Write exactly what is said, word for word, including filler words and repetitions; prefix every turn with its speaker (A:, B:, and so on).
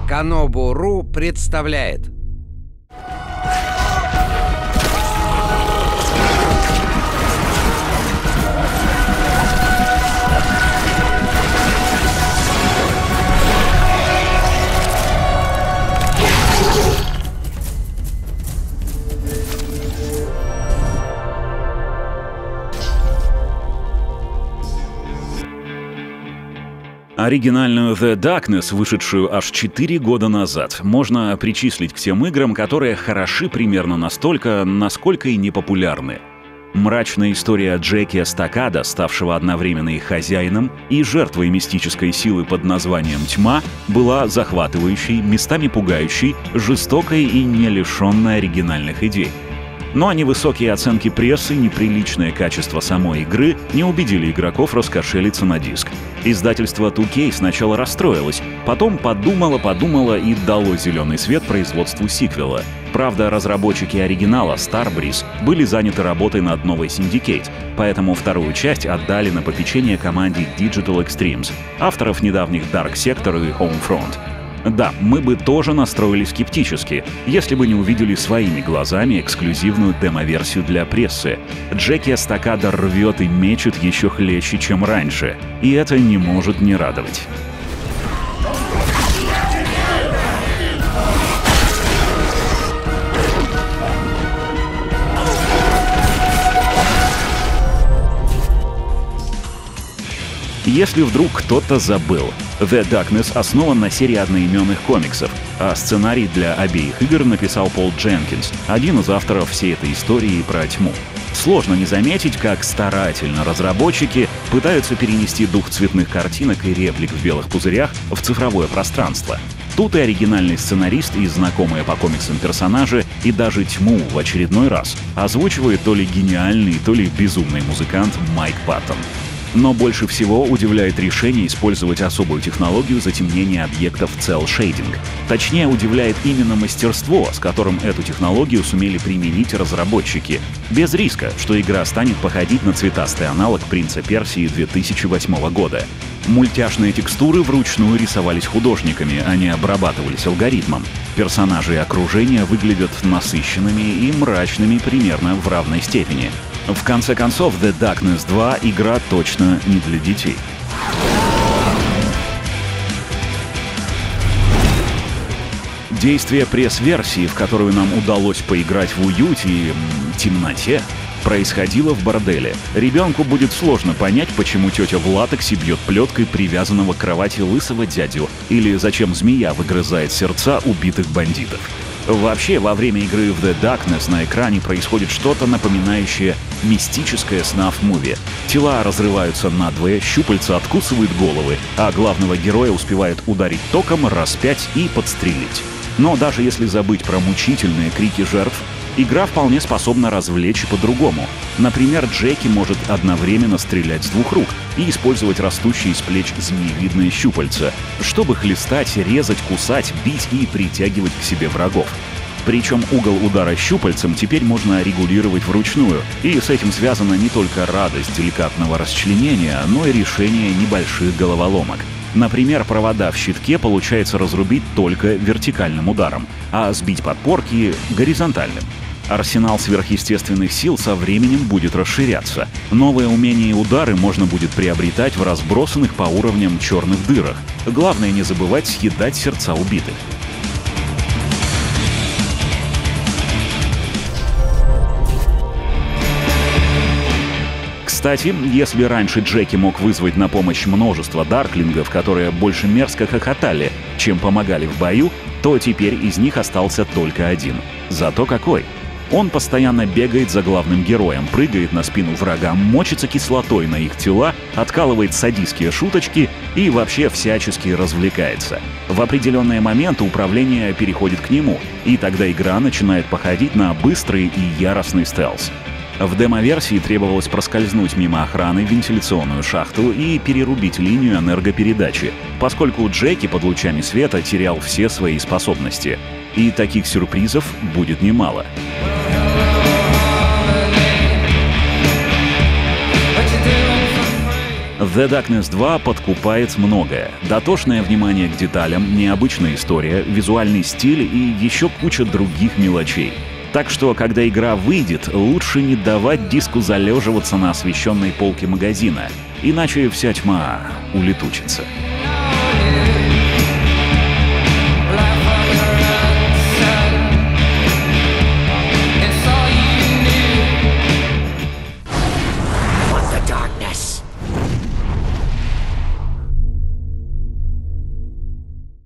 A: Канобу.ру представляет.
B: Оригинальную The Darkness, вышедшую аж четыре года назад, можно причислить к тем играм, которые хороши примерно настолько, насколько и непопулярны. Мрачная история Джеки Эстакада, ставшего одновременно и хозяином, и жертвой мистической силы под названием «Тьма», была захватывающей, местами пугающей, жестокой и не лишенной оригинальных идей. Но невысокие оценки прессы, неприличное качество самой игры не убедили игроков раскошелиться на диск. Издательство ту кей сначала расстроилось, потом подумало-подумало и дало зеленый свет производству сиквела. Правда, разработчики оригинала Starbreeze были заняты работой над новой Syndicate, поэтому вторую часть отдали на попечение команде Digital Extremes, авторов недавних Dark Sector и Homefront. Да, мы бы тоже настроились скептически, если бы не увидели своими глазами эксклюзивную демо-версию для прессы. Джеки Эстакада рвет и мечет еще хлеще, чем раньше, и это не может не радовать. Если вдруг кто-то забыл, The Darkness основан на серии одноименных комиксов, а сценарий для обеих игр написал Пол Дженкинс, один из авторов всей этой истории про тьму. Сложно не заметить, как старательно разработчики пытаются перенести дух цветных картинок и реплик в белых пузырях в цифровое пространство. Тут и оригинальный сценарист, и знакомые по комиксам персонажи, и даже тьму в очередной раз озвучивает то ли гениальный, то ли безумный музыкант Майк Паттон. Но больше всего удивляет решение использовать особую технологию затемнения объектов cel-shading. Точнее, удивляет именно мастерство, с которым эту технологию сумели применить разработчики, без риска, что игра станет походить на цветастый аналог «Принца Персии» две тысячи восьмого года. Мультяшные текстуры вручную рисовались художниками, а не обрабатывались алгоритмом. Персонажи и окружение выглядят насыщенными и мрачными примерно в равной степени. В конце концов, The Darkness два — игра точно не для детей. Действие пресс-версии, в которую нам удалось поиграть в уюте и м, темноте, происходило в борделе. Ребенку будет сложно понять, почему тетя в латексе бьет плеткой привязанного к кровати лысого дядю, или зачем змея выгрызает сердца убитых бандитов. Вообще, во время игры в The Darkness на экране происходит что-то напоминающее мистическое снаф-муви. Тела разрываются надвое, щупальца откусывают головы, а главного героя успевают ударить током, распять и подстрелить. Но даже если забыть про мучительные крики жертв, игра вполне способна развлечь и по-другому. Например, Джеки может одновременно стрелять с двух рук и использовать растущие из плеч змеевидные щупальца, чтобы хлестать, резать, кусать, бить и притягивать к себе врагов. Причем угол удара щупальцем теперь можно регулировать вручную, и с этим связана не только радость деликатного расчленения, но и решение небольших головоломок. Например, провода в щитке получается разрубить только вертикальным ударом, а сбить подпорки — горизонтальным. Арсенал сверхъестественных сил со временем будет расширяться. Новые умения и удары можно будет приобретать в разбросанных по уровням черных дырах. Главное не забывать съедать сердца убитых. Кстати, если раньше Джеки мог вызвать на помощь множество дарклингов, которые больше мерзко хохотали, чем помогали в бою, то теперь из них остался только один. Зато какой! Он постоянно бегает за главным героем, прыгает на спину врагам, мочится кислотой на их тела, откалывает садистские шуточки и вообще всячески развлекается. В определенные моменты управление переходит к нему, и тогда игра начинает походить на быстрый и яростный стелс. В демо-версии требовалось проскользнуть мимо охраны в вентиляционную шахту и перерубить линию энергопередачи, поскольку Джеки под лучами света терял все свои способности. И таких сюрпризов будет немало. The Darkness два подкупает многое. Дотошное внимание к деталям, необычная история, визуальный стиль и еще куча других мелочей. Так что, когда игра выйдет, лучше не давать диску залеживаться на освещенной полке магазина, иначе вся тьма улетучится.